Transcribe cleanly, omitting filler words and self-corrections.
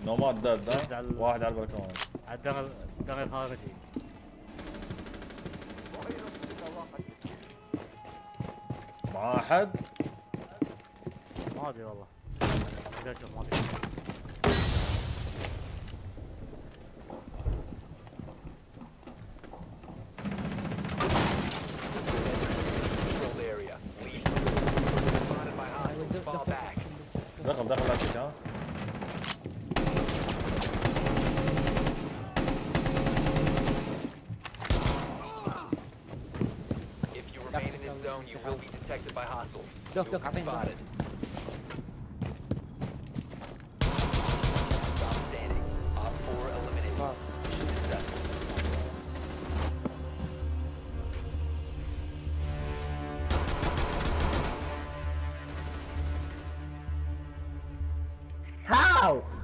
نوماد داد على ده واحد على البلكونه. على الدغل الخارجي. معاه احد؟ ما ادري والله. ما ادري ما ادري. دخل لك ها. You will be detected by hostiles. دوك عطيني Spotted. Stop standing. Op 4 eliminated. Successful. How?